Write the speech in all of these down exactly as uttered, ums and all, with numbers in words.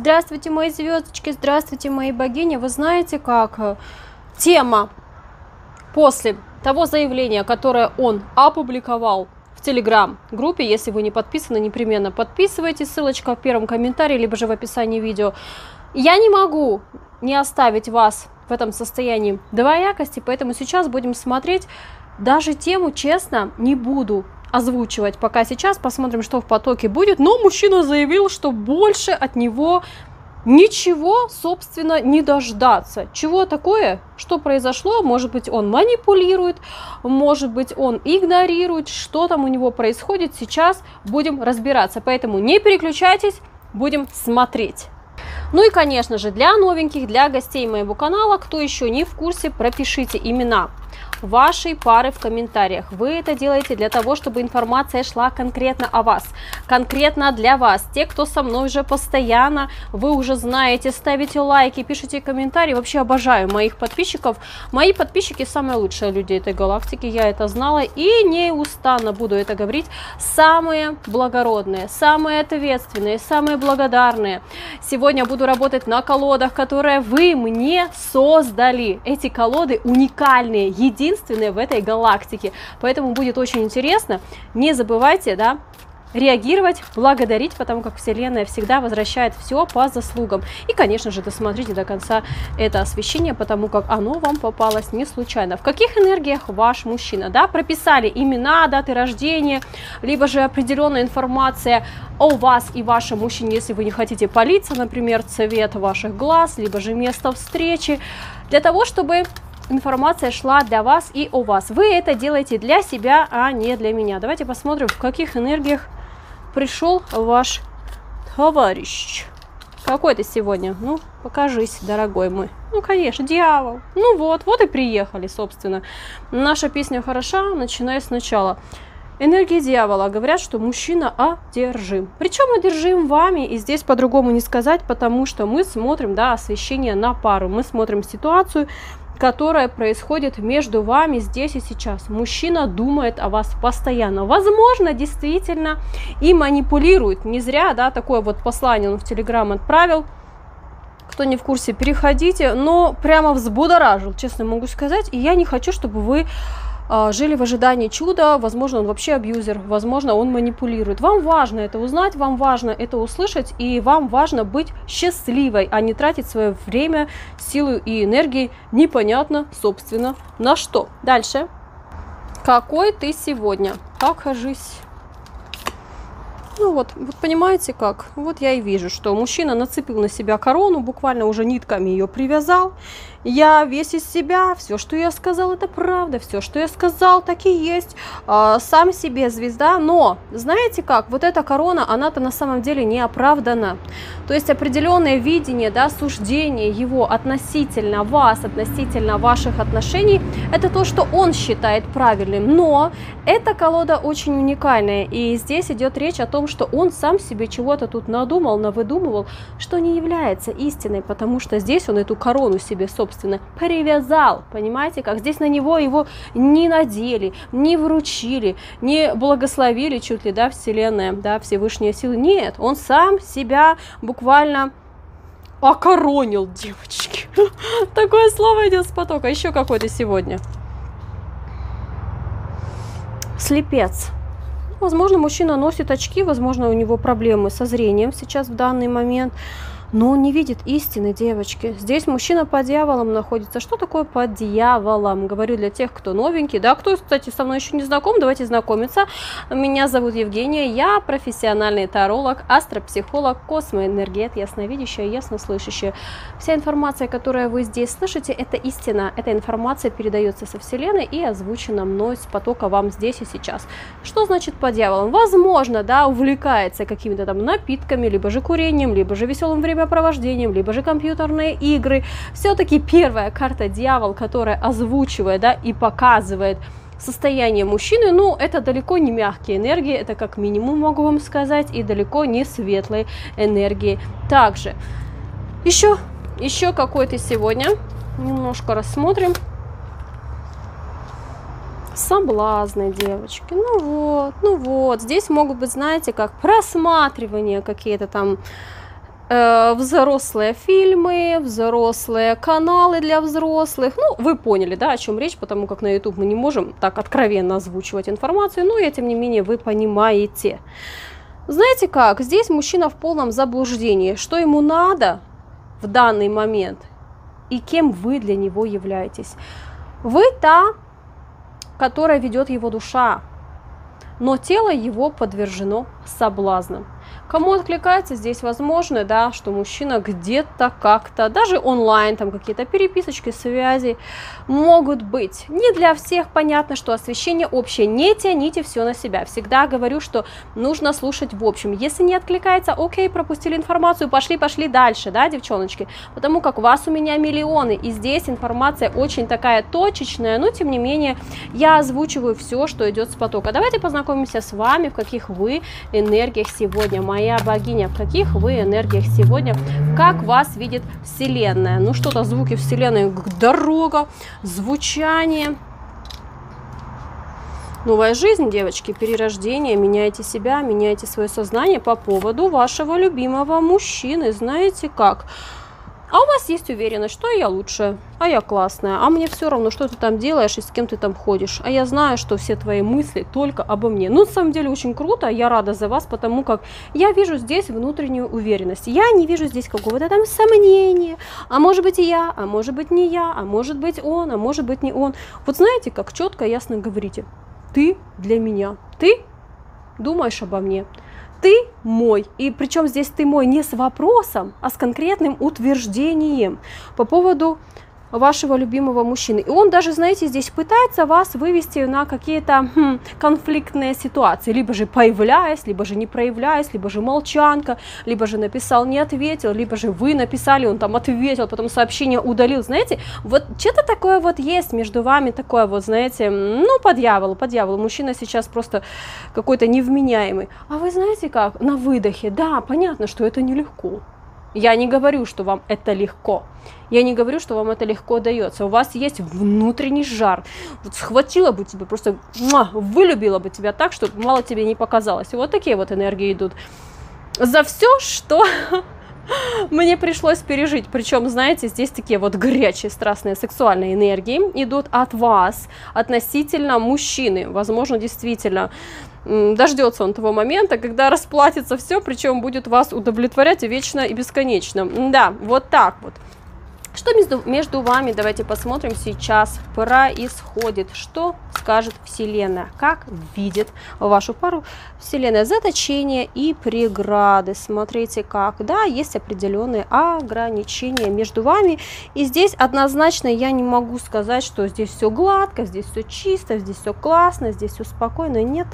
Здравствуйте, мои звездочки, здравствуйте, мои богини. Вы знаете, как тема после того заявления, которое он опубликовал в телеграм-группе, если вы не подписаны, непременно подписывайтесь, ссылочка в первом комментарии, либо же в описании видео. Я не могу не оставить вас в этом состоянии двоякости, поэтому сейчас будем смотреть. Даже тему, честно, не буду озвучивать пока сейчас, посмотрим, что в потоке будет. Но мужчина заявил, что больше от него ничего, собственно, не дождаться. Чего такое? Что произошло? Может быть, он манипулирует, может быть, он игнорирует, что там у него происходит. Сейчас будем разбираться, поэтому не переключайтесь, будем смотреть. Ну и, конечно же, для новеньких, для гостей моего канала, кто еще не в курсе, пропишите имена вашей пары в комментариях. Вы это делаете для того, чтобы информация шла конкретно о вас, конкретно для вас. Те, кто со мной уже постоянно, вы уже знаете, ставите лайки, пишите комментарии. Вообще обожаю моих подписчиков. Мои подписчики самые лучшие люди этой галактики, я это знала и неустанно буду это говорить. Самые благородные, самые ответственные, самые благодарные. Сегодня буду работать на колодах, которые вы мне создали. Эти колоды уникальные, единственные в этой галактике, поэтому будет очень интересно. Не забывайте, да, реагировать, благодарить, потому как Вселенная всегда возвращает все по заслугам. И, конечно же, досмотрите до конца это освещение, потому как оно вам попалось не случайно. В каких энергиях ваш мужчина, да, прописали имена, даты рождения, либо же определенная информация о вас и вашем мужчине, если вы не хотите палиться, например, цвет ваших глаз, либо же место встречи, для того, чтобы информация шла для вас и о вас. Вы это делаете для себя, а не для меня. Давайте посмотрим, в каких энергиях пришел ваш товарищ. Какой ты сегодня? Ну, покажись, дорогой мой. Ну, конечно, дьявол. Ну вот, вот и приехали, собственно. Наша песня хороша, начиная сначала. Энергии дьявола говорят, что мужчина одержим. Причем одержим вами, и здесь по-другому не сказать, потому что мы смотрим, да, освещение на пару. Мы смотрим ситуацию, которая происходит между вами здесь и сейчас. Мужчина думает о вас постоянно. Возможно, действительно и манипулирует. Не зря, да, такое вот послание он в телеграм отправил. Кто не в курсе, переходите. Но прямо взбудоражил, честно могу сказать. И я не хочу, чтобы вы а, жили в ожидании чуда. Возможно, он вообще абьюзер. Возможно, он манипулирует. Вам важно это узнать, вам важно это услышать. И вам важно быть счастливой, а не тратить свое время, силу и энергии непонятно, собственно, на что. Дальше. Какой ты сегодня? Покажись. Ну вот, вот понимаете как? Вот я и вижу, что мужчина нацепил на себя корону, буквально уже нитками ее привязал. Я весь из себя, все, что я сказал, это правда, все, что я сказал, так и есть. А, сам себе звезда, но знаете как? Вот эта корона, она-то на самом деле не оправдана. То есть определенное видение, да, суждение его относительно вас, относительно ваших отношений, это то, что он считает правильным. Но эта колода очень уникальная, и здесь идет речь о том, что он сам себе чего-то тут надумал, навыдумывал, что не является истиной, потому что здесь он эту корону себе, собственно, привязал, понимаете, как здесь на него его не надели, не вручили, не благословили чуть ли, да, Вселенная, да, Всевышние силы. Нет, он сам себя буквально окоронил, девочки. Такое слово идет с потока. Еще какой-то сегодня. Слепец. Возможно, мужчина носит очки, возможно, у него проблемы со зрением сейчас в данный момент. Но он не видит истины, девочки. Здесь мужчина под дьяволом находится. Что такое под дьяволом? Говорю для тех, кто новенький. Да, кто, кстати, со мной еще не знаком, давайте знакомиться. Меня зовут Евгения, я профессиональный таролог, астропсихолог, космоэнергет, ясновидящая, яснослышащая. Вся информация, которую вы здесь слышите, это истина. Эта информация передается со Вселенной и озвучена мной с потока вам здесь и сейчас. Что значит под дьяволом? Возможно, да, увлекается какими-то там напитками, либо же курением, либо же веселым временем, провождением, либо же компьютерные игры. Все-таки первая карта дьявол, которая озвучивает, да, и показывает состояние мужчины, ну, это далеко не мягкие энергии, это как минимум могу вам сказать, и далеко не светлые энергии. Также еще, еще какой-то сегодня немножко рассмотрим. Соблазны, девочки. Ну вот, ну вот. Здесь могут быть, знаете, как просматривания какие-то там э, взрослые фильмы, взрослые каналы для взрослых. Ну, вы поняли, да, о чем речь, потому как на YouTube мы не можем так откровенно озвучивать информацию, но и тем не менее вы понимаете. Знаете как, здесь мужчина в полном заблуждении, что ему надо в данный момент и кем вы для него являетесь. Вы та, которая ведет его душа, но тело его подвержено соблазнам. Кому откликается здесь возможно, да, что мужчина где-то как-то, даже онлайн, там какие-то переписочки, связи могут быть. Не для всех понятно, что освещение общее, не тяните все на себя. Всегда говорю, что нужно слушать в общем. Если не откликается, окей, пропустили информацию, пошли, пошли дальше, да, девчоночки, потому как вас у меня миллионы, и здесь информация очень такая точечная, но тем не менее я озвучиваю все, что идет с потока. Давайте познакомимся с вами, в каких вы энергиях сегодня, моя богиня, в каких вы энергиях сегодня, как вас видит Вселенная. Ну что-то звуки Вселенной, дорога, звучание. Новая жизнь, девочки, перерождение, меняйте себя, меняйте свое сознание по поводу вашего любимого мужчины. Знаете как? А у вас есть уверенность, что я лучшая, а я классная, а мне все равно, что ты там делаешь и с кем ты там ходишь. А я знаю, что все твои мысли только обо мне. Ну, на самом деле, очень круто, я рада за вас, потому как я вижу здесь внутреннюю уверенность. Я не вижу здесь какого-то там сомнения. А может быть и я, а может быть не я, а может быть он, а может быть не он. Вот знаете, как четко, ясно говорите. Ты для меня, ты думаешь обо мне. Ты мой, и причем здесь ты мой не с вопросом, а с конкретным утверждением по поводу вашего любимого мужчины. И он даже, знаете, здесь пытается вас вывести на какие-то хм, конфликтные ситуации, либо же появляясь, либо же не проявляясь, либо же молчанка, либо же написал, не ответил, либо же вы написали, он там ответил, потом сообщение удалил, знаете, вот что-то такое вот есть между вами, такое вот, знаете, ну, по дьяволу, по дьяволу, мужчина сейчас просто какой-то невменяемый, а вы знаете как, на выдохе, да, понятно, что это нелегко. Я не говорю, что вам это легко. Я не говорю, что вам это легко дается. У вас есть внутренний жар. Вот схватила бы тебя, просто муа, вылюбила бы тебя так, что мало тебе не показалось. И вот такие вот энергии идут. За все, что мне пришлось пережить. Причем, знаете, здесь такие вот горячие, страстные, сексуальные энергии идут от вас относительно мужчины. Возможно, действительно дождется он того момента, когда расплатится все, причем будет вас удовлетворять вечно и бесконечно. Да, вот так вот. Что между, между вами, давайте посмотрим, сейчас происходит. Что скажет Вселенная? Как видит вашу пару Вселенная? Заточение и преграды. Смотрите как. Да, есть определенные ограничения между вами. И здесь однозначно я не могу сказать, что здесь все гладко, здесь все чисто, здесь все классно, здесь все спокойно. Нет.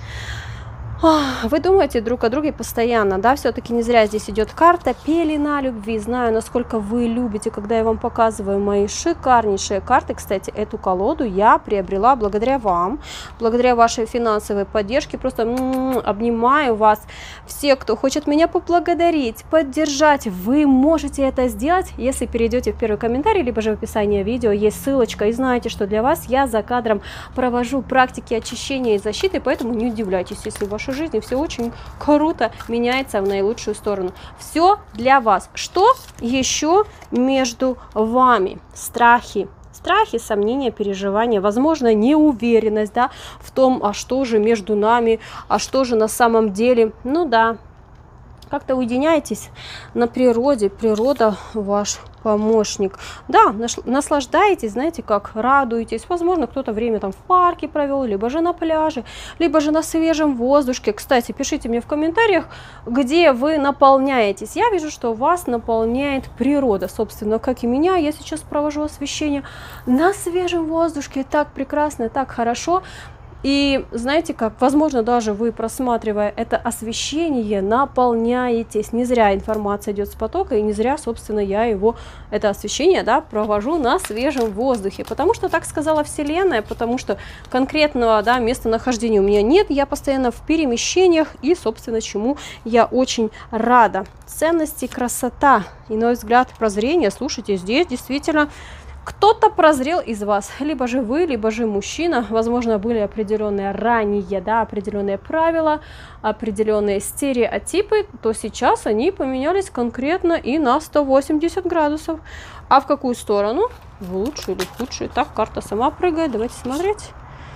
Вы думаете друг о друге постоянно, да, все-таки не зря здесь идет карта пелена любви. Знаю, насколько вы любите, когда я вам показываю мои шикарнейшие карты. Кстати, эту колоду я приобрела благодаря вам, благодаря вашей финансовой поддержке. Просто м-м, обнимаю вас. Все, кто хочет меня поблагодарить, поддержать, вы можете это сделать, если перейдете в первый комментарий, либо же в описании видео есть ссылочка. И знаете, что для вас я за кадром провожу практики очищения и защиты, поэтому не удивляйтесь, если в вашей жизни все очень круто меняется в наилучшую сторону. Все для вас. Что еще между вами? Страхи. Страхи, сомнения, переживания, возможно, неуверенность, да, в том, а что же между нами, а что же на самом деле. Ну да, как-то уединяйтесь на природе, природа ваш помощник. Да, наслаждаетесь, знаете, как радуетесь. Возможно, кто-то время там в парке провел, либо же на пляже, либо же на свежем воздухе. Кстати, пишите мне в комментариях, где вы наполняетесь. Я вижу, что вас наполняет природа, собственно, как и меня. Я сейчас провожу освещение на свежем воздухе. Так прекрасно, так хорошо. И знаете как, возможно, даже вы, просматривая это освещение, наполняетесь. Не зря информация идет с потока, и не зря, собственно, я его, это освещение, да, провожу на свежем воздухе. Потому что так сказала Вселенная, потому что конкретного, да, местонахождения у меня нет. Я постоянно в перемещениях, и, собственно, чему я очень рада. Ценности, красота, иной взгляд, прозрение. Слушайте, здесь действительно Кто-то прозрел из вас, либо же вы, либо же мужчина, возможно, были определенные ранее, да, определенные правила, определенные стереотипы, то сейчас они поменялись конкретно и на сто восемьдесят градусов. А в какую сторону? В лучшую или в худшую? Так, карта сама прыгает, давайте смотреть.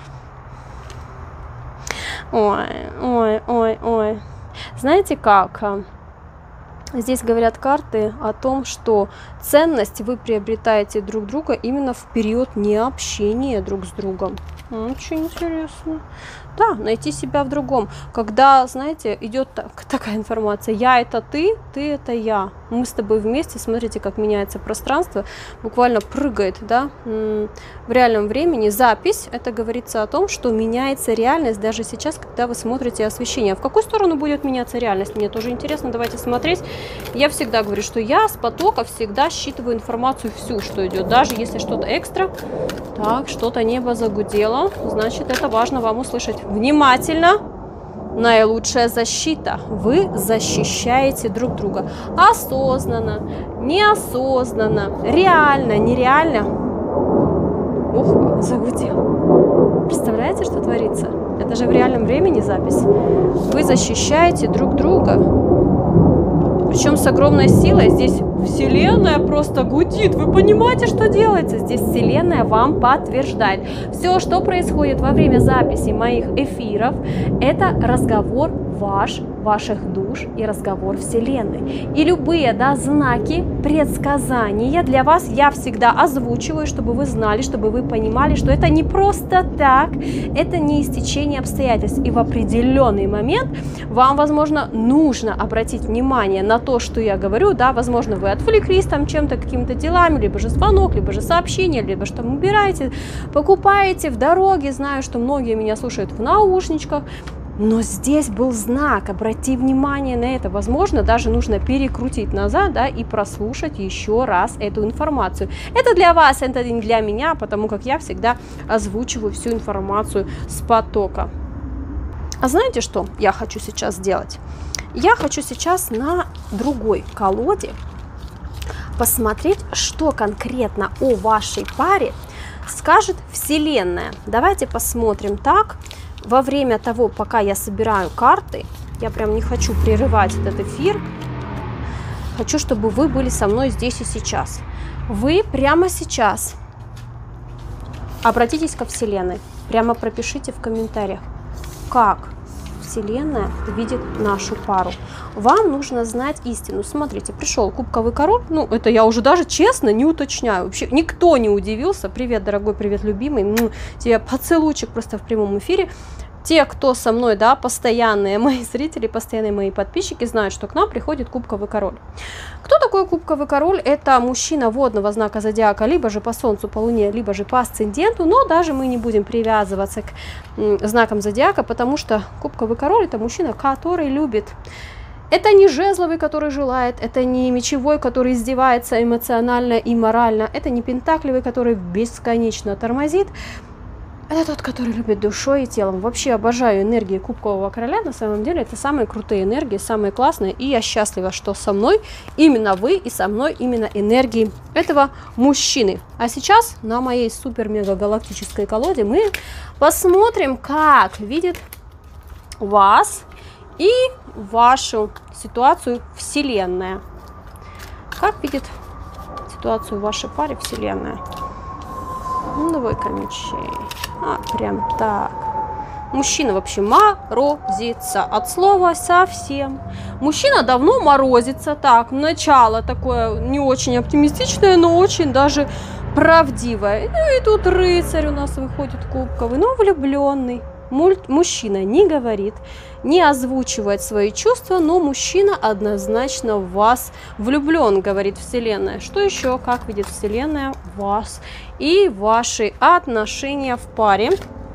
Ой, ой, ой, ой. Знаете как? Здесь говорят карты о том, что ценность вы приобретаете друг друга именно в период необщения друг с другом. Очень интересно. Да, найти себя в другом. Когда, знаете, идет так, такая информация, я это ты, ты это я. Мы с тобой вместе, смотрите, как меняется пространство, буквально прыгает, да, в реальном времени. Запись, это говорится о том, что меняется реальность даже сейчас, когда вы смотрите освещение. В какую сторону будет меняться реальность? Мне тоже интересно, давайте смотреть. Я всегда говорю, что я с потока всегда считываю информацию всю, что идет, даже если что-то экстра. Так, что-то небо загудело, значит, это важно вам услышать. Внимательно. Наилучшая защита. Вы защищаете друг друга. Осознанно, неосознанно, реально, нереально. Ух, загудел. Представляете, что творится? Это же в реальном времени запись. Вы защищаете друг друга. Причем с огромной силой. Здесь Вселенная просто гудит. Вы понимаете, что делается? Здесь Вселенная вам подтверждает. Все, что происходит во время записи моих эфиров, это разговор ваш, ваших душ и разговор Вселенной. И любые, да, знаки, предсказания для вас я всегда озвучиваю, чтобы вы знали, чтобы вы понимали, что это не просто так, это не истечение обстоятельств. И в определенный момент вам, возможно, нужно обратить внимание на то, что я говорю, да, возможно, вы отвлеклись там чем-то, какими-то делами, либо же звонок, либо же сообщение, либо что там убираете, покупаете в дороге, знаю, что многие меня слушают в наушничках. Но здесь был знак, обрати внимание на это. Возможно, даже нужно перекрутить назад, да, и прослушать еще раз эту информацию. Это для вас, это не для меня, потому как я всегда озвучиваю всю информацию с потока. А знаете, что я хочу сейчас сделать? Я хочу сейчас на другой колоде посмотреть, что конкретно о вашей паре скажет Вселенная. Давайте посмотрим так. Во время того, пока я собираю карты, я прям не хочу прерывать этот эфир, хочу, чтобы вы были со мной здесь и сейчас. Вы прямо сейчас обратитесь ко Вселенной, прямо пропишите в комментариях, как Вселенная видит нашу пару. Вам нужно знать истину. Смотрите, пришел кубковый король, ну это я уже даже честно не уточняю, вообще никто не удивился. Привет, дорогой, привет, любимый, ну, тебе поцелуйчик просто в прямом эфире. Те, кто со мной, да, постоянные мои зрители, постоянные мои подписчики, знают, что к нам приходит кубковый король. Кто такой кубковый король? Это мужчина водного знака зодиака, либо же по Солнцу, по Луне, либо же по асценденту, но даже мы не будем привязываться к знакам зодиака, потому что кубковый король – это мужчина, который любит. Это не жезловый, который желает, это не мечевой, который издевается эмоционально и морально, это не пентаклевый, который бесконечно тормозит. Это тот, который любит душой и телом. Вообще обожаю энергии кубкового короля. На самом деле это самые крутые энергии, самые классные. И я счастлива, что со мной именно вы и со мной именно энергии этого мужчины. А сейчас на моей супер-мега-галактической колоде мы посмотрим, как видит вас и вашу ситуацию Вселенная. Как видит ситуацию в вашей паре Вселенная. Ну, двойка мечей. А, прям так. Мужчина вообще морозится. От слова совсем. Мужчина давно морозится. Так, начало такое не очень оптимистичное, но очень даже правдивое. Ну и тут рыцарь у нас выходит кубковый, но влюбленный. Мужчина не говорит, не озвучивает свои чувства, но мужчина однозначно в вас влюблен, говорит Вселенная. Что еще, как видит Вселенная вас и ваши отношения в паре?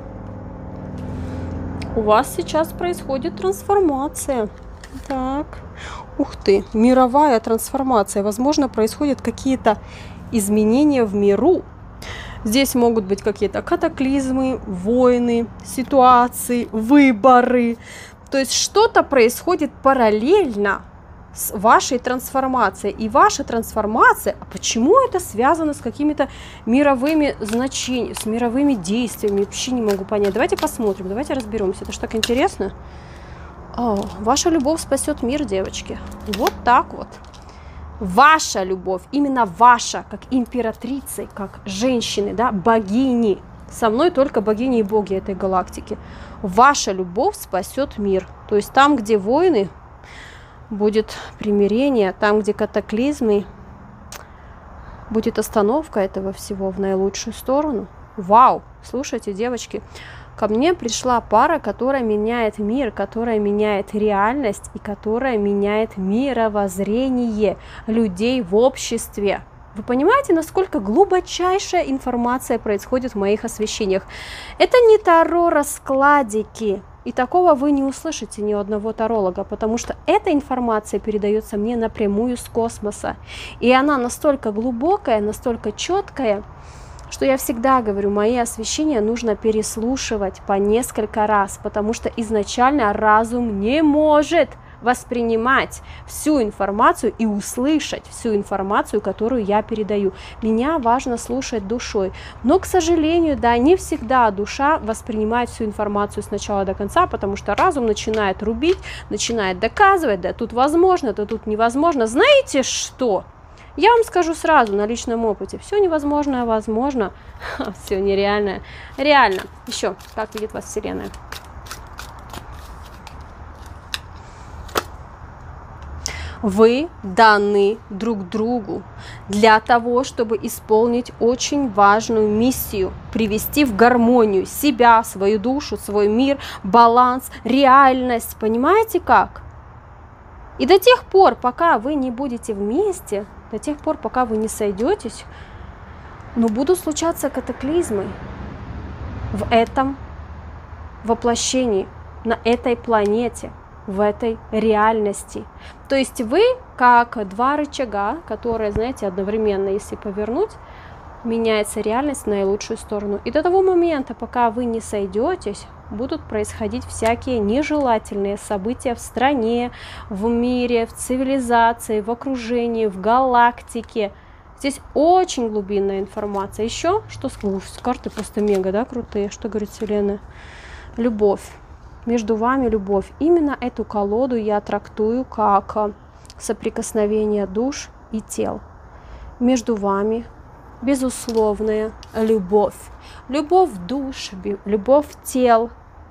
У вас сейчас происходит трансформация. Так, ух ты, мировая трансформация. Возможно, происходят какие-то изменения в миру. Здесь могут быть какие-то катаклизмы, войны, ситуации, выборы. То есть что-то происходит параллельно с вашей трансформацией. И ваша трансформация, а почему это связано с какими-то мировыми значениями, с мировыми действиями? Вообще не могу понять. Давайте посмотрим, давайте разберемся. Это ж так интересно. О, ваша любовь спасет мир, девочки. Вот так вот. Ваша любовь, именно ваша, как императрицы, как женщины, да, богини. Со мной только богини и боги этой галактики. Ваша любовь спасет мир. То есть там, где войны, будет примирение, там, где катаклизмы, будет остановка этого всего в наилучшую сторону. Вау! Слушайте, девочки, ко мне пришла пара, которая меняет мир, которая меняет реальность и которая меняет мировоззрение людей в обществе. Вы понимаете, насколько глубочайшая информация происходит в моих освещениях? Это не таро-раскладики. И такого вы не услышите ни у одного таролога, потому что эта информация передается мне напрямую с космоса. И она настолько глубокая, настолько четкая, что я всегда говорю, мои освещения нужно переслушивать по несколько раз, потому что изначально разум не может воспринимать всю информацию и услышать всю информацию, которую я передаю. Меня важно слушать душой. Но, к сожалению, да, не всегда душа воспринимает всю информацию с начала до конца, потому что разум начинает рубить, начинает доказывать, да тут возможно, да тут невозможно. Знаете что? Я вам скажу сразу на личном опыте. Все невозможное возможно, все нереальное реально. Еще, как видит вас Вселенная? Вы даны друг другу для того, чтобы исполнить очень важную миссию, привести в гармонию себя, свою душу, свой мир, баланс, реальность. Понимаете как? И до тех пор, пока вы не будете вместе, до тех пор, пока вы не сойдетесь, но будут случаться катаклизмы в этом воплощении, на этой планете, в этой реальности. То есть вы как два рычага, которые, знаете, одновременно, если повернуть, меняется реальность в наилучшую сторону. И до того момента, пока вы не сойдетесь, будут происходить всякие нежелательные события в стране, в мире, в цивилизации, в окружении, в галактике. Здесь очень глубинная информация. Еще, что Уф, карты просто мега, да, крутые. Что говорит Вселенная? Любовь. Между вами любовь. Именно эту колоду я трактую как соприкосновение душ и тел. Между вами безусловная любовь. Любовь душ, любовь тел.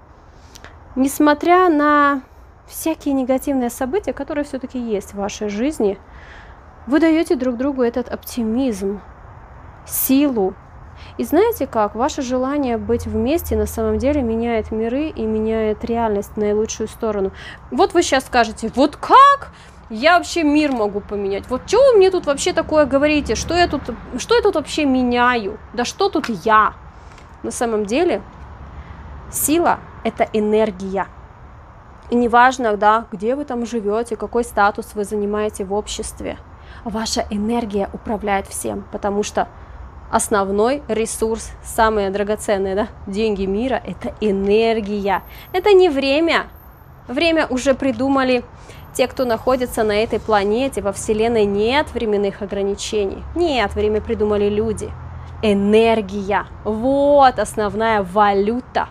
Несмотря на всякие негативные события, которые все-таки есть в вашей жизни, вы даете друг другу этот оптимизм, силу. И знаете как? Ваше желание быть вместе на самом деле меняет миры и меняет реальность в наилучшую сторону. Вот вы сейчас скажете, вот как я вообще мир могу поменять? Вот что вы мне тут вообще такое говорите? Что я тут, что я тут вообще меняю? Да что тут я? На самом деле сила – это энергия. И неважно, да, где вы там живете, какой статус вы занимаете в обществе. Ваша энергия управляет всем, потому что основной ресурс, самые драгоценные, да, деньги мира – это энергия. Это не время. Время уже придумали те, кто находится на этой планете. Во Вселенной нет временных ограничений. Нет, время придумали люди. Энергия. Вот основная валюта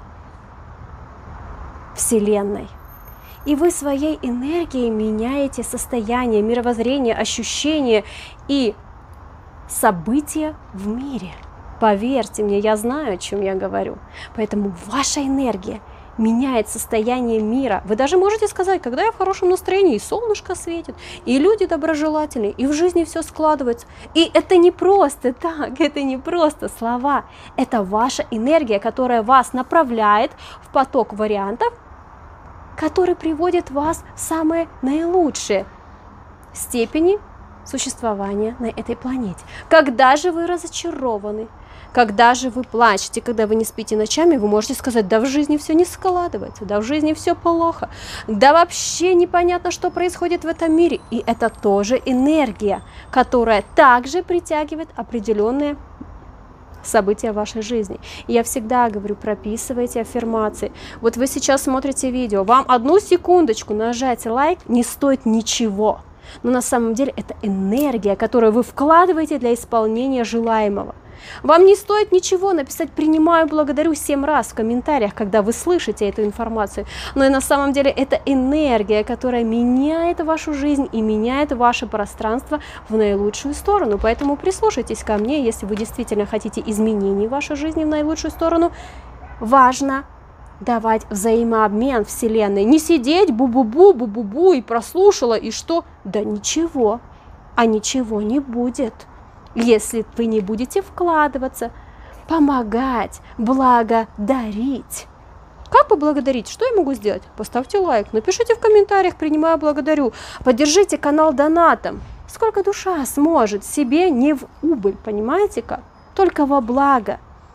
Вселенной. И вы своей энергией меняете состояние, мировоззрение, ощущения и события в мире. Поверьте мне, я знаю, о чем я говорю. Поэтому ваша энергия меняет состояние мира. Вы даже можете сказать, когда я в хорошем настроении, и солнышко светит, и люди доброжелательные, и в жизни все складывается. И это не просто так, это не просто слова. Это ваша энергия, которая вас направляет в поток вариантов, который приводит вас в самые наилучшие степени существования на этой планете. Когда же вы разочарованы, когда же вы плачете, когда вы не спите ночами, вы можете сказать, да в жизни все не складывается, да в жизни все плохо, да вообще непонятно, что происходит в этом мире. И это тоже энергия, которая также притягивает определенные события в вашей жизни. И я всегда говорю, прописывайте аффирмации. Вот вы сейчас смотрите видео, вам одну секундочку нажать лайк не стоит ничего. Но на самом деле это энергия, которую вы вкладываете для исполнения желаемого. Вам не стоит ничего написать «принимаю, благодарю» семь раз в комментариях, когда вы слышите эту информацию. Но и на самом деле это энергия, которая меняет вашу жизнь и меняет ваше пространство в наилучшую сторону. Поэтому прислушайтесь ко мне, если вы действительно хотите изменений в вашей жизни в наилучшую сторону. Важно давать взаимообмен Вселенной. Не сидеть бу-бу-бу, бу-бу-бу и прослушала, и что? Да ничего. А ничего не будет, если вы не будете вкладываться, помогать, благодарить. Как поблагодарить? Что я могу сделать? Поставьте лайк, напишите в комментариях «принимаю, благодарю». Поддержите канал донатом. Сколько душа сможет, себе не в убыль, понимаете как? Только во благо.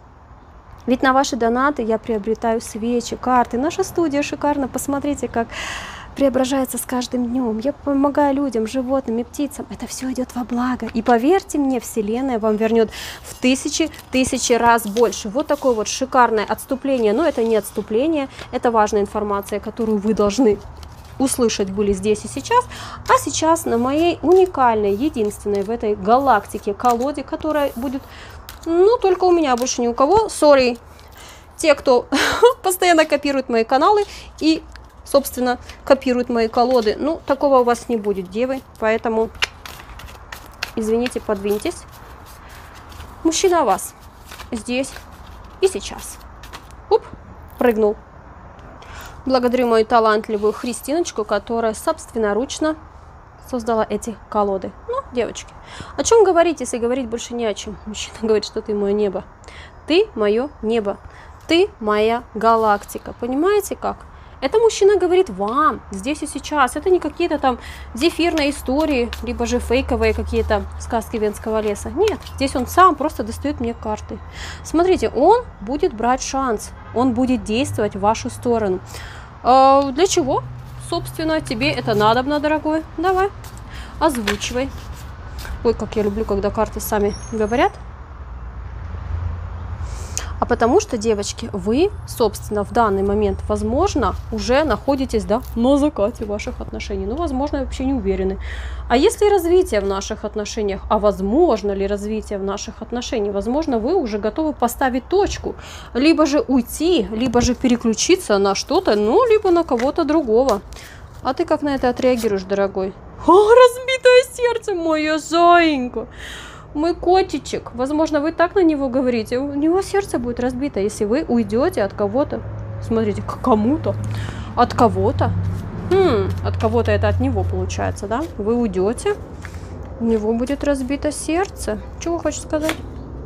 Ведь на ваши донаты я приобретаю свечи, карты. Наша студия шикарна, посмотрите, как преображается с каждым днем. Я помогаю людям, животным и птицам. Это все идет во благо. И поверьте мне, Вселенная вам вернет в тысячи, тысячи раз больше. Вот такое вот шикарное отступление. Но это не отступление, это важная информация, которую вы должны услышать были здесь и сейчас. А сейчас на моей уникальной, единственной в этой галактике колоде, которая будет, ну, только у меня, больше ни у кого. Сори, те, кто постоянно копирует мои каналы и собственно, копируют мои колоды. Ну, такого у вас не будет, девы, поэтому, извините, подвиньтесь. Мужчина о вас здесь и сейчас. Уп, прыгнул. Благодарю мою талантливую Христиночку, которая собственноручно создала эти колоды. Ну, девочки, о чем говорить, если говорить больше не о чем? Мужчина говорит, что ты мое небо. Ты мое небо. Ты моя галактика. Понимаете как? Это мужчина говорит вам, здесь и сейчас. Это не какие-то там зефирные истории, либо же фейковые какие-то сказки Венского леса. Нет, здесь он сам просто достает мне карты. Смотрите, он будет брать шанс, он будет действовать в вашу сторону. А для чего? Собственно, тебе это надобно, дорогой. Давай, озвучивай. Ой, как я люблю, когда карты сами говорят. А потому что, девочки, вы, собственно, в данный момент, возможно, уже находитесь, да, на закате ваших отношений. Ну, возможно, вообще не уверены. А если развитие в наших отношениях? А возможно ли развитие в наших отношениях? Возможно, вы уже готовы поставить точку. Либо же уйти, либо же переключиться на что-то, ну, либо на кого-то другого. А ты как на это отреагируешь, дорогой? О, разбитое сердце, моя зайенька! Мой котичек, возможно, вы так на него говорите, у него сердце будет разбито, если вы уйдете от кого-то. Смотрите, к кому-то, от кого-то. Хм, от кого-то это от него получается, да? Вы уйдете, у него будет разбито сердце. Чего хочешь сказать?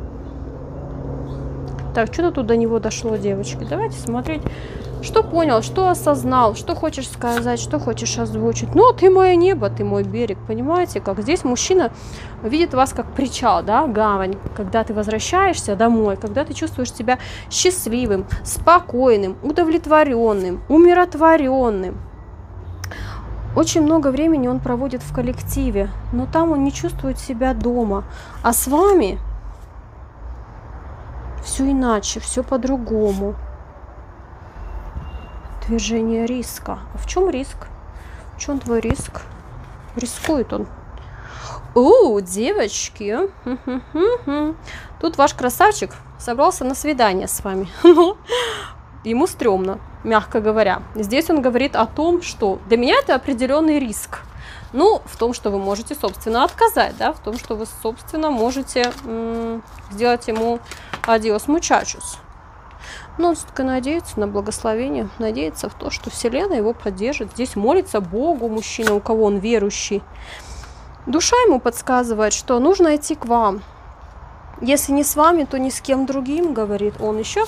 Так, что-то тут до него дошло, девочки. Давайте смотреть, что понял, что осознал, что хочешь сказать, что хочешь озвучить. Ну, ты мое небо, ты мой берег, понимаете, как здесь мужчина видит вас как причал, да, гавань, когда ты возвращаешься домой, когда ты чувствуешь себя счастливым, спокойным, удовлетворенным, умиротворенным. Очень много времени он проводит в коллективе, но там он не чувствует себя дома, а с вами все иначе, все по-другому. Движение риска. А в чем риск? В чем твой риск? Рискует он. О, девочки. Тут ваш красавчик собрался на свидание с вами. Ему стрёмно, мягко говоря. Здесь он говорит о том, что для меня это определенный риск. Ну, в том, что вы можете, собственно, отказать, да, в том, что вы, собственно, можете сделать ему адиос мучачус. Но он все-таки надеется на благословение, надеется в то, что Вселенная его поддержит. Здесь молится Богу мужчина, у кого он верующий. Душа ему подсказывает, что нужно идти к вам. Если не с вами, то ни с кем другим, говорит он еще.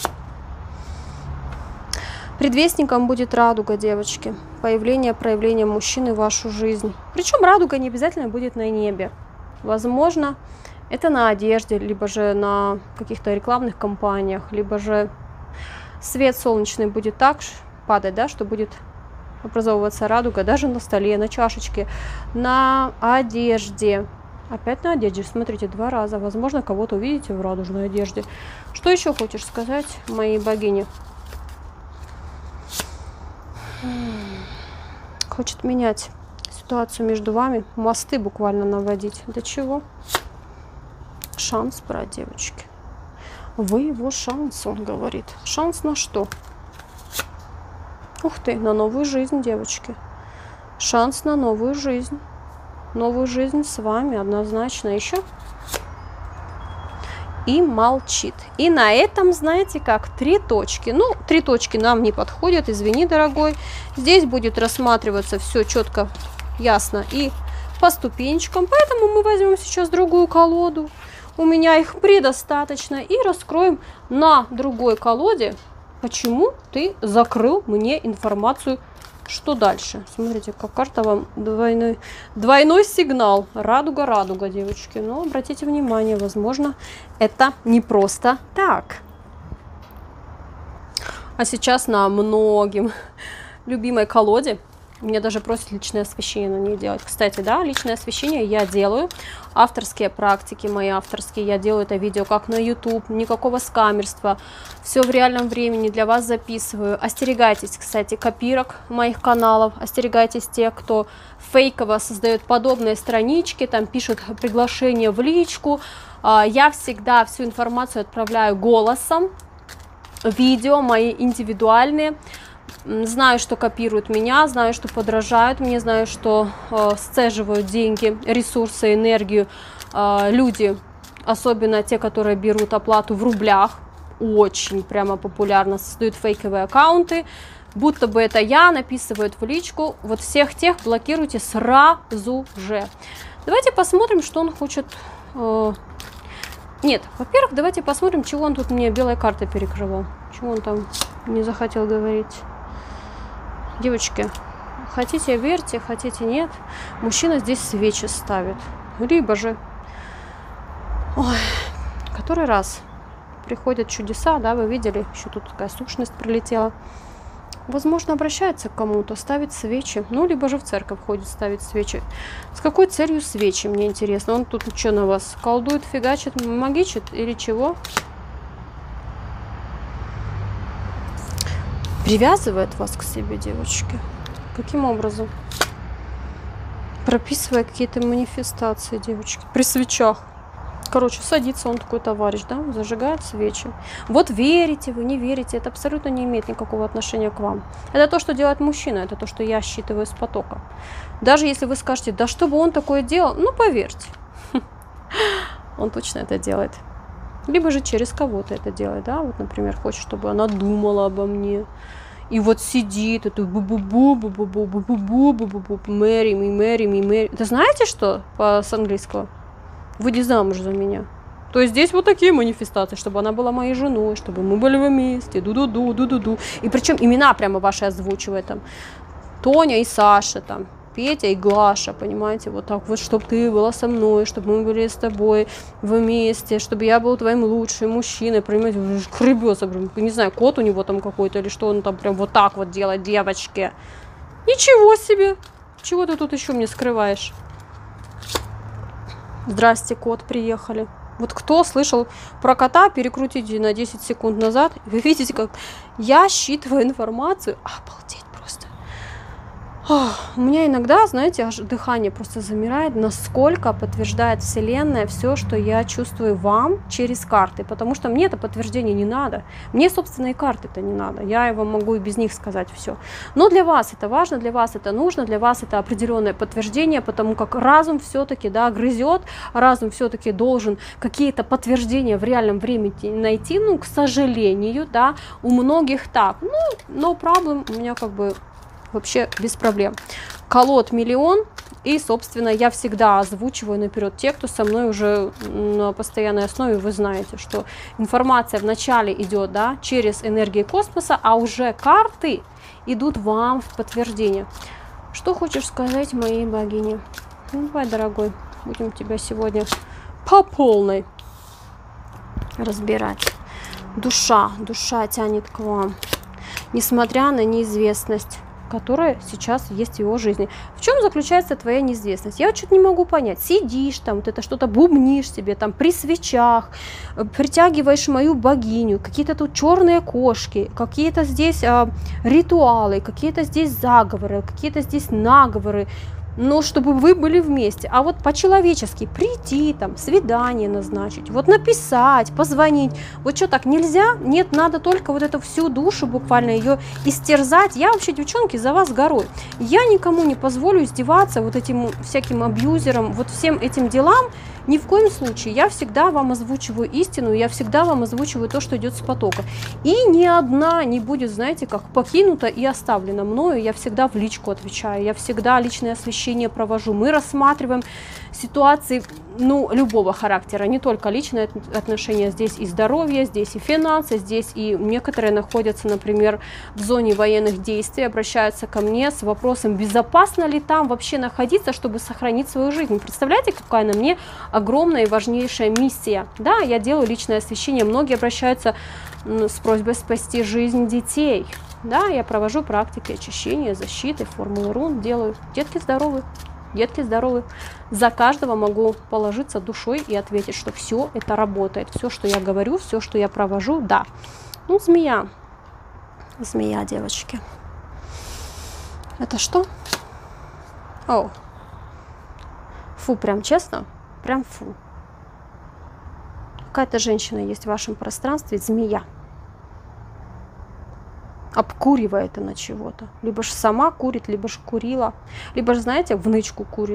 Предвестником будет радуга, девочки. Появление, проявление мужчины в вашу жизнь. Причем радуга не обязательно будет на небе. Возможно, это на одежде, либо же на каких-то рекламных кампаниях, либо же свет солнечный будет так падать, да, что будет образовываться радуга даже на столе, на чашечке, на одежде. Опять на одежде, смотрите, два раза. Возможно, кого-то увидите в радужной одежде. Что еще хочешь сказать, моей богини? Хочет менять ситуацию между вами, мосты буквально наводить. До чего? Шанс брать, девочки. Вы его шанс, он говорит. Шанс на что? Ух ты, на новую жизнь, девочки. Шанс на новую жизнь. Новую жизнь с вами однозначно. Еще. И молчит. И на этом, знаете как, три точки. Ну, три точки нам не подходят, извини, дорогой. Здесь будет рассматриваться все четко, ясно и по ступенечкам. Поэтому мы возьмем сейчас другую колоду. У меня их предостаточно. И раскроем на другой колоде, почему ты закрыл мне информацию. Что дальше? Смотрите, как карта вам двойной, двойной сигнал. Радуга, радуга, девочки. Но обратите внимание, возможно, это не просто так. А сейчас на многим любимой колоде. Меня даже просят личное освещение на ней делать. Кстати, да, личное освещение я делаю. Авторские практики мои авторские. Я делаю это видео как на YouTube. Никакого скамерства. Все в реальном времени для вас записываю. Остерегайтесь, кстати, копирок моих каналов. Остерегайтесь тех, кто фейково создает подобные странички. Там пишут приглашение в личку. Я всегда всю информацию отправляю голосом. Видео мои индивидуальные. Знаю, что копируют меня, знаю, что подражают мне, знаю, что э, сцеживают деньги, ресурсы, энергию э, люди, особенно те, которые берут оплату в рублях, очень прямо популярно, создают фейковые аккаунты, будто бы это я, написывают в личку. Вот всех тех блокируйте сразу же. Давайте посмотрим, что он хочет. Э... Нет, во-первых, давайте посмотрим, чего он тут мне белой картой перекрывал, чего он там не захотел говорить. Девочки, хотите верьте, хотите нет, мужчина здесь свечи ставит. Либо же, ой, который раз приходят чудеса, да, вы видели, еще тут такая сущность прилетела. Возможно, обращается к кому-то, ставит свечи, ну, либо же в церковь ходит, ставит свечи. С какой целью свечи, мне интересно. Он тут что на вас, колдует, фигачит, магичит или чего? Привязывает вас к себе, девочки. Каким образом? Прописывая какие-то манифестации, девочки. При свечах. Короче, садится он такой товарищ, да, зажигает свечи. Вот верите вы, не верите, это абсолютно не имеет никакого отношения к вам. Это то, что делает мужчина, это то, что я считываю с потока. Даже если вы скажете, да что бы он такое делал, ну поверьте, он точно это делает. Либо же через кого-то это делает, да, вот, например, хочет, чтобы она думала обо мне. И вот сидит, это бу-бу-бу-бу-бу-бу-бу-бу-бу-бу-бу, Мэри, ми, Мэри, ми, Мэри. Это знаете что по с английского? Выйди замуж за меня. То есть здесь вот такие манифестации, чтобы она была моей женой, чтобы мы были вместе, ду-ду-ду, ду-ду-ду. И причем имена прямо ваши озвучивает там. Тоня и Саша там. Петя и Глаша, понимаете, вот так вот, чтобы ты была со мной, чтобы мы были с тобой вместе, чтобы я был твоим лучшим мужчиной, понимаете, хребется, не знаю, кот у него там какой-то или что он там прям вот так вот делает, девочки. Ничего себе, чего ты тут еще мне скрываешь? Здрасте, кот, приехали. Вот кто слышал про кота, перекрутите на десять секунд назад, вы видите, как я считываю информацию, обалдеть. У меня иногда, знаете, аж дыхание просто замирает, насколько подтверждает Вселенная все, что я чувствую вам через карты, потому что мне это подтверждение не надо, мне, собственно, и карты-то не надо, я вам могу и без них сказать все. Но для вас это важно, для вас это нужно, для вас это определенное подтверждение, потому как разум все-таки, да, грызет, разум все-таки должен какие-то подтверждения в реальном времени найти, ну, к сожалению, да, у многих так, ну, no problem, у меня как бы вообще без проблем. Колод миллион. И, собственно, я всегда озвучиваю наперед те, кто со мной уже на постоянной основе, вы знаете, что информация вначале идет, да, через энергии космоса, а уже карты идут вам в подтверждение. Что хочешь сказать моей богине? Ну, давай, дорогой, будем тебя сегодня по полной разбирать. Душа, душа тянет к вам, несмотря на неизвестность, которая сейчас есть в его жизни. В чем заключается твоя неизвестность? Я что-то не могу понять. Сидишь там, вот это что-то бубнишь себе там при свечах, притягиваешь мою богиню, какие-то тут черные кошки, какие-то здесь а, ритуалы, какие-то здесь заговоры, какие-то здесь наговоры. но чтобы вы были вместе. А вот по-человечески прийти, там, свидание назначить, вот написать, позвонить. Вот что, так нельзя? Нет, надо только вот эту всю душу буквально ее истерзать. Я вообще, девчонки, за вас горой. Я никому не позволю издеваться вот этим всяким абьюзерам, вот всем этим делам. Ни в коем случае. Я всегда вам озвучиваю истину, я всегда вам озвучиваю то, что идет с потока. И ни одна не будет, знаете, как покинута и оставлена мною. Я всегда в личку отвечаю, я всегда личное освещение провожу. Мы рассматриваем ситуации, ну, любого характера, не только личные отношения, здесь и здоровье, здесь и финансы, здесь и некоторые находятся, например, в зоне военных действий, обращаются ко мне с вопросом, безопасно ли там вообще находиться, чтобы сохранить свою жизнь. Представляете, какая на мне огромная и важнейшая миссия. Да, я делаю личное освещение, многие обращаются с просьбой спасти жизнь детей. Да, я провожу практики очищения, защиты, формулы рун, делаю. Детки здоровы. Детки здоровы. За каждого могу положиться душой и ответить, что все это работает. Все, что я говорю, все, что я провожу, да. Ну, змея. Змея, девочки. Это что? О. Фу, прям честно. Прям фу. Какая-то женщина есть в вашем пространстве, змея. Обкуривает она чего-то. Либо же сама курит, либо же курила. Либо же, знаете, внучку курит.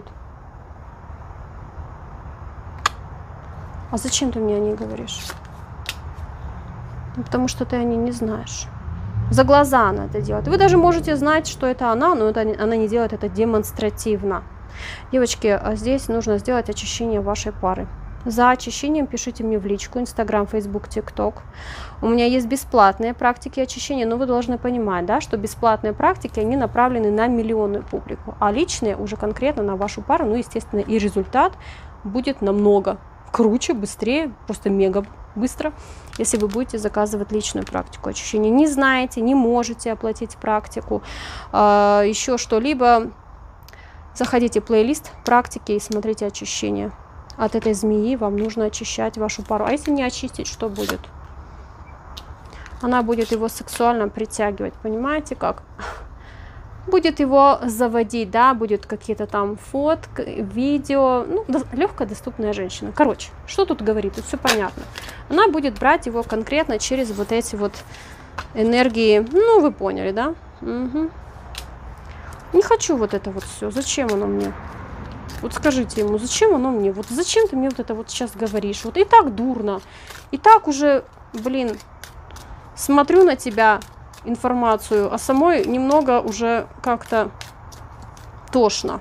А зачем ты мне о ней говоришь? Ну, потому что ты о ней не знаешь. За глаза она это делает. Вы даже можете знать, что это она, но это, она не делает это демонстративно. Девочки, здесь нужно сделать очищение вашей пары. За очищением пишите мне в личку, Инстаграм, Фейсбук, ТикТок. У меня есть бесплатные практики очищения, но вы должны понимать, да, что бесплатные практики, они направлены на миллионную публику, а личные уже конкретно на вашу пару, ну, естественно, и результат будет намного круче, быстрее, просто мега быстро, если вы будете заказывать личную практику очищения. Не знаете, не можете оплатить практику, э, еще что-либо, заходите в плейлист практики и смотрите очищение. От этой змеи вам нужно очищать вашу пару. А если не очистить, что будет? Она будет его сексуально притягивать, понимаете как? Будет его заводить, да, будет какие-то там фотки, видео. Ну, до, легкая доступная женщина. Короче, что тут говорит? Тут все понятно. Она будет брать его конкретно через вот эти вот энергии. Ну, вы поняли, да? Угу. Не хочу вот это вот все. Зачем оно мне? Вот скажите ему, зачем оно мне? Вот зачем ты мне вот это вот сейчас говоришь? Вот и так дурно. И так уже, блин, смотрю на тебя информацию, а самой немного уже как-то тошно.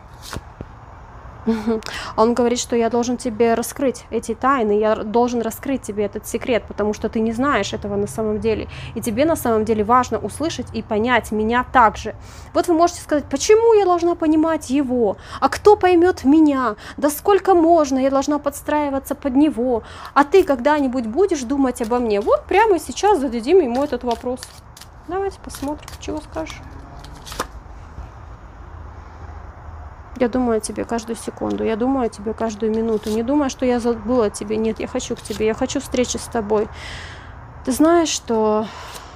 Он говорит, что я должен тебе раскрыть эти тайны, я должен раскрыть тебе этот секрет, потому что ты не знаешь этого на самом деле. И тебе на самом деле важно услышать и понять меня также. Вот вы можете сказать, почему я должна понимать его? А кто поймет меня? Да сколько можно? Я должна подстраиваться под него. А ты когда-нибудь будешь думать обо мне? Вот прямо сейчас зададим ему этот вопрос. Давайте посмотрим, чего скажешь. Я думаю о тебе каждую секунду, я думаю о тебе каждую минуту. Не думаю, что я забыла о тебе. Нет, я хочу к тебе, я хочу встречи с тобой. Ты знаешь, что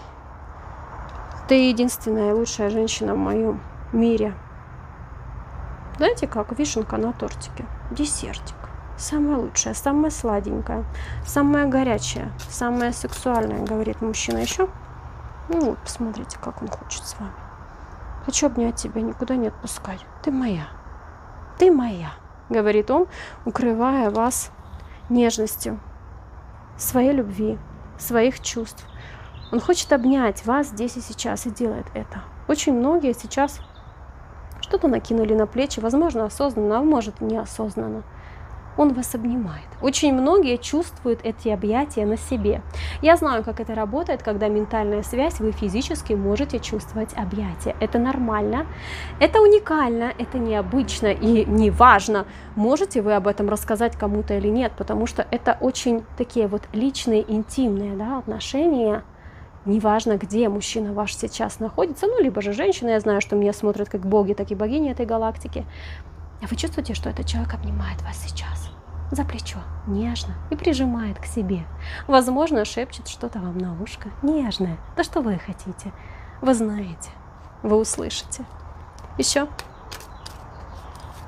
ты единственная лучшая женщина в моем мире. Знаете как? Вишенка на тортике. Десертик. Самая лучшая, самая сладенькая, самая горячая, самая сексуальная, говорит мужчина. Еще? Ну вот, посмотрите, как он хочет с вами. Хочу обнять тебя, никуда не отпускать. Ты моя. Ты моя, говорит он, укрывая вас нежностью своей любви, своих чувств. Он хочет обнять вас здесь и сейчас и делает это. Очень многие сейчас что-то накинули на плечи, возможно, осознанно, а может, неосознанно. Он вас обнимает. Очень многие чувствуют эти объятия на себе. Я знаю, как это работает, когда ментальная связь, вы физически можете чувствовать объятия. Это нормально, это уникально, это необычно и не важно, можете вы об этом рассказать кому-то или нет, потому что это очень такие вот личные, интимные, да, отношения. Неважно, где мужчина ваш сейчас находится, ну, либо же женщина, я знаю, что меня смотрят как боги, так и богини этой галактики. А вы чувствуете, что этот человек обнимает вас сейчас за плечо, нежно, и прижимает к себе. Возможно, шепчет что-то вам на ушко, нежное. Да что вы хотите? Вы знаете, вы услышите. Еще.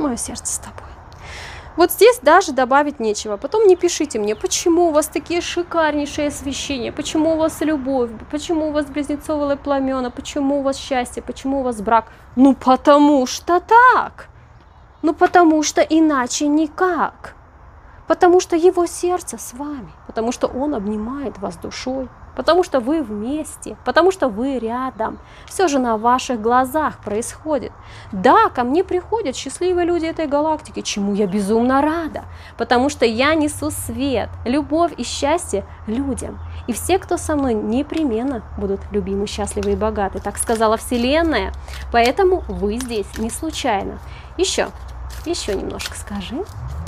мое сердце с тобой. Вот здесь даже добавить нечего. Потом не пишите мне, почему у вас такие шикарнейшие освещения, почему у вас любовь, почему у вас близнецовые пламена, почему у вас счастье, почему у вас брак. Ну потому что так. Ну потому что иначе никак. Потому что его сердце с вами, потому что он обнимает вас душой, потому что вы вместе, потому что вы рядом. Все же на ваших глазах происходит. Да, ко мне приходят счастливые люди этой галактики, чему я безумно рада, потому что я несу свет, любовь и счастье людям. И все, кто со мной, непременно будут любимы, счастливы и богаты. Так сказала Вселенная, поэтому вы здесь не случайно. Еще, еще немножко скажи.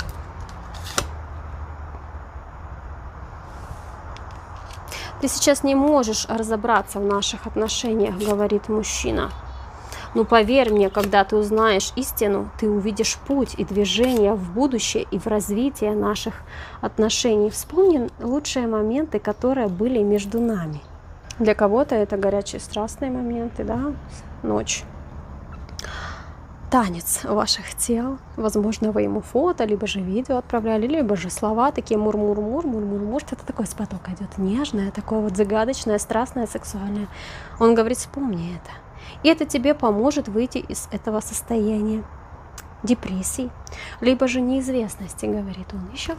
Ты сейчас не можешь разобраться в наших отношениях, говорит мужчина. Но поверь мне, когда ты узнаешь истину, ты увидишь путь и движение в будущее и в развитие наших отношений. Вспомни лучшие моменты, которые были между нами. Для кого-то это горячие страстные моменты, да, ночь. Танец ваших тел, возможно, вы ему фото, либо же видео отправляли, либо же слова такие мур-мур-мур, мур-мур-мур, что-то такое с потока идет, нежное, такое вот загадочное, страстное, сексуальное. Он говорит, вспомни это. И это тебе поможет выйти из этого состояния депрессии, либо же неизвестности, говорит он. Еще.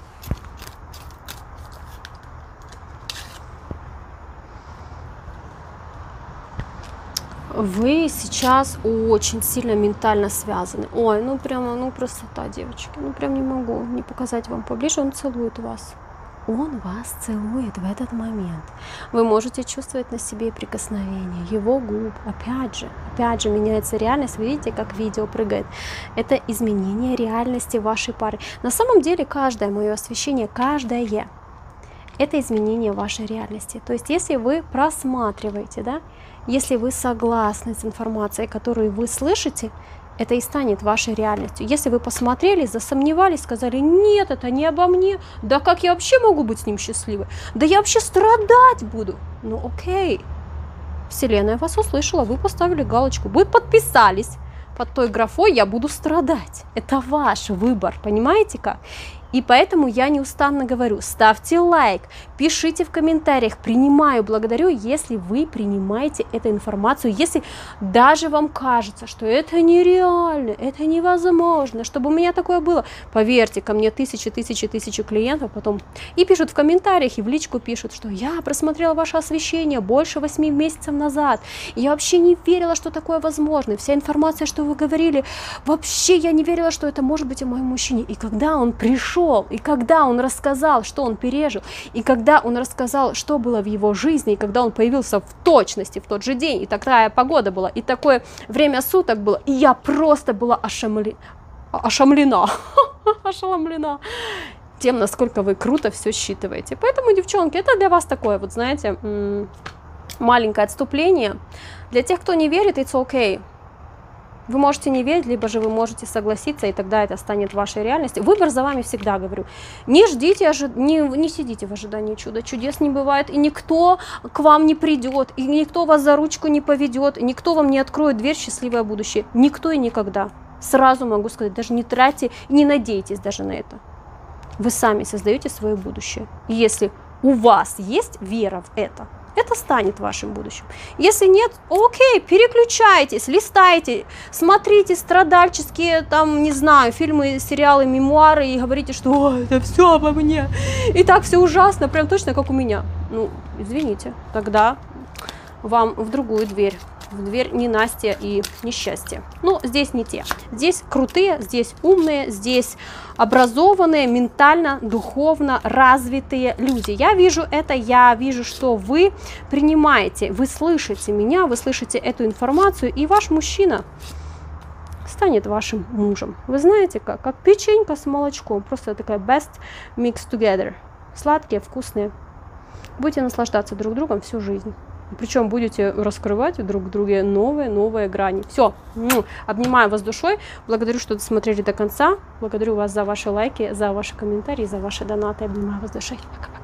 Вы сейчас очень сильно ментально связаны. Ой, ну прямо, ну красота, девочки. Ну прям не могу не показать вам поближе. Он целует вас. Он вас целует в этот момент. Вы можете чувствовать на себе прикосновение его губ. Опять же, опять же меняется реальность. Видите, как видео прыгает. Это изменение реальности вашей пары. На самом деле, каждое мое освещение, каждое, это изменение вашей реальности. То есть, если вы просматриваете, да, если вы согласны с информацией, которую вы слышите, это и станет вашей реальностью. Если вы посмотрели, засомневались, сказали, нет, это не обо мне, да как я вообще могу быть с ним счастливой, да я вообще страдать буду. Ну окей, Вселенная вас услышала, вы поставили галочку, вы подписались под той графой «я буду страдать». Это ваш выбор, понимаете как? И поэтому я неустанно говорю, ставьте лайк, пишите в комментариях, принимаю, благодарю, если вы принимаете эту информацию, если даже вам кажется, что это нереально, это невозможно, чтобы у меня такое было. Поверьте, ко мне тысячи, тысячи, тысячи клиентов потом и пишут в комментариях, и в личку пишут, что я просмотрела ваше освещение больше восьми месяцев назад, и я вообще не верила, что такое возможно, вся информация, что вы говорили, вообще я не верила, что это может быть о моем мужчине. И когда он пришел, и когда он рассказал, что он пережил, и когда он рассказал, что было в его жизни, и когда он появился в точности в тот же день, и такая погода была, и такое время суток было, и я просто была ошамле... ошамлена, ошеломлена тем, насколько вы круто все считываете. Поэтому, девчонки, это для вас такое, вот знаете, маленькое отступление. Для тех, кто не верит, it's okay. Вы можете не верить, либо же вы можете согласиться, и тогда это станет вашей реальностью. Выбор за вами всегда, говорю. Не ждите, ожи... не, не сидите в ожидании чуда. Чудес не бывает, и никто к вам не придет, и никто вас за ручку не поведет, и никто вам не откроет дверь в счастливое будущее. Никто и никогда. Сразу могу сказать, даже не тратьте, не надейтесь даже на это. Вы сами создаете свое будущее. И если у вас есть вера в это, это станет вашим будущим. Если нет, окей, переключайтесь, листайте, смотрите страдальческие, там, не знаю, фильмы, сериалы, мемуары и говорите, что «Ой, это все обо мне, и так все ужасно, прям точно как у меня». Ну, извините, тогда вам в другую дверь, в дверь ненастья и несчастья. Ну, здесь не те. Здесь крутые, здесь умные, здесь образованные, ментально, духовно развитые люди. Я вижу это, я вижу, что вы принимаете, вы слышите меня, вы слышите эту информацию, и ваш мужчина станет вашим мужем. Вы знаете как? Как печенька с молочком. Просто такая best mix together. Сладкие, вкусные. Будете наслаждаться друг другом всю жизнь. Причем будете раскрывать друг в друге новые, новые грани. Все, обнимаю вас душой, благодарю, что досмотрели до конца, благодарю вас за ваши лайки, за ваши комментарии, за ваши донаты, обнимаю вас душой. Пока-пока.